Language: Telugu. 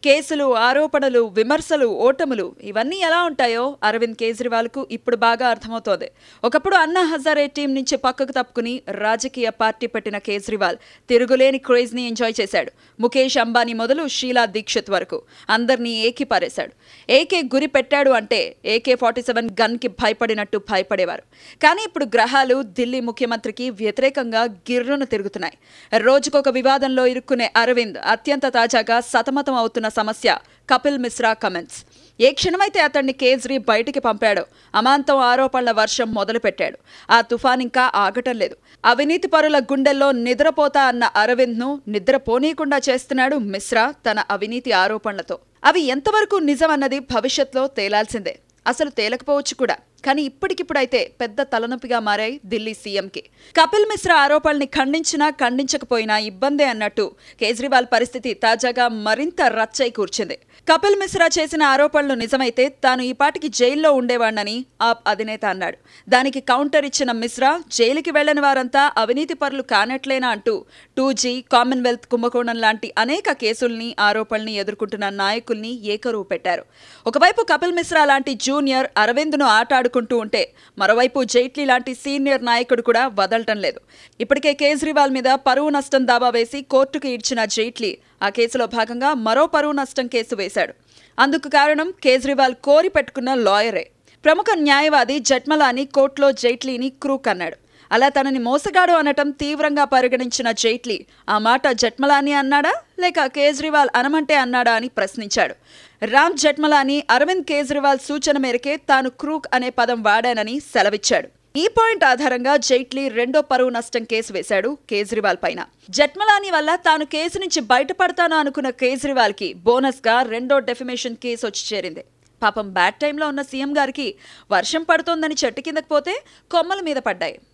కేసులు, ఆరోపణలు, విమర్శలు, ఓటములు ఇవన్నీ ఎలా ఉంటాయో అరవింద్ కేజ్రీవాల్కు ఇప్పుడు బాగా అర్థమవుతోంది. ఒకప్పుడు అన్నా హజారే టీం నుంచి పక్కకు తప్పుకుని రాజకీయ పార్టీ పెట్టిన కేజ్రీవాల్ తిరుగులేని క్రేజ్ని ఎంజాయ్ చేశాడు. ముఖేష్ అంబానీ మొదలు షీలా దీక్షిత్ వరకు అందరినీ ఏకిపారేశాడు. ఏకే గురి పెట్టాడు అంటే AK-47 గన్కి భయపడినట్టు భయపడేవారు. కానీ ఇప్పుడు గ్రహాలు ఢిల్లీ ముఖ్యమంత్రికి వ్యతిరేకంగా గిర్రును తిరుగుతున్నాయి. రోజుకొక వివాదంలో ఇరుక్కునే అరవింద్ అత్యంత తాజాగా సతమతం అవుతున్న సమస్య కపిల్ మిశ్రా కమెంట్స్. ఏ క్షణమైతే అతన్ని కేజ్రీ బయటికి పంపాడో అమాంతం ఆరోపణల వర్షం మొదలుపెట్టాడు. ఆ తుఫాన్ ఇంకా ఆగటం లేదు. అవినీతి పరుల గుండెల్లో నిద్రపోతా అన్న అరవింద్ను నిద్రపోనీయకుండా చేస్తున్నాడు మిశ్రా తన అవినీతి ఆరోపణలతో. అవి ఎంతవరకు నిజమన్నది భవిష్యత్తులో తేలాల్సిందే. అసలు తేలకపోవచ్చు కూడా. కానీ ఇప్పటికిప్పుడైతే పెద్ద తలనొప్పిగా మారాయి ఢిల్లీ సీఎంకి. కపిల్ మిశ్రా ఆరోపణల్ని ఖండించినా ఖండించకపోయినా ఇబ్బందే అన్నట్టు కేజ్రీవాల్ పరిస్థితి తాజాగా మరింత రచ్చై కూర్చింది. కపిల్ మిశ్రా చేసిన ఆరోపణలు నిజమైతే తాను ఈ పాటికి జైల్లో ఉండేవాణ్ణని ఆప్ అధినేత అన్నాడు. దానికి కౌంటర్ ఇచ్చిన మిశ్రా జైలుకి వెళ్లని వారంతా అవినీతి పరులు కానట్లేనా అంటూ 2G, కామన్వెల్త్ కుంభకోణం లాంటి అనేక కేసుల్ని, ఆరోపణల్ని ఎదుర్కొంటున్న నాయకుల్ని ఏకరువు పెట్టారు. ఒకవైపు కపిల్ మిశ్రా లాంటి జూనియర్ అరవింద్ను ఆటాడుకుంటూ ఉంటే మరోవైపు జైట్లీ లాంటి సీనియర్ నాయకుడు కూడా వదలటం లేదు. ఇప్పటికే కేజ్రీవాల్ మీద పరువు నష్టం దావా వేసి కోర్టుకు ఈడ్చిన జైట్లీ ఆ కేసులో భాగంగా మరో పరువు నష్టం కేసు వేశాడు. అందుకు కారణం కేజ్రీవాల్ కోరి పెట్టుకున్న లాయరే. ప్రముఖ న్యాయవాది జెఠ్మలానీ కోర్టులో జైట్లీని క్రూక్ అన్నాడు. అలా తనని మోసగాడు అనటం తీవ్రంగా పరిగణించిన జైట్లీ ఆ మాట జెఠ్మలానీ అన్నాడా లేక కేజ్రీవాల్ అనమంటే అన్నాడా అని ప్రశ్నించాడు. రామ్ జెఠ్మలానీ అరవింద్ కేజ్రీవాల్ సూచన మేరకే తాను క్రూక్ అనే పదం వాడానని సెలవిచ్చాడు. ఈ పాయింట్ ఆధారంగా జైట్లీ రెండో పరువు నష్టం కేసు వేశాడు కేజ్రీవాల్ పైన. జెఠ్మలానీ వల్ల తాను కేసు నుంచి బయటపడతాను అనుకున్న కేజ్రీవాల్ కి బోనస్ గా రెండో డెఫమేషన్ కేసు వచ్చి చేరింది. పాపం బ్యాడ్ టైంలో ఉన్న సీఎం గారికి వర్షం పడుతోందని చెట్టు కిందకు పోతే కొమ్మల మీద పడ్డాయి.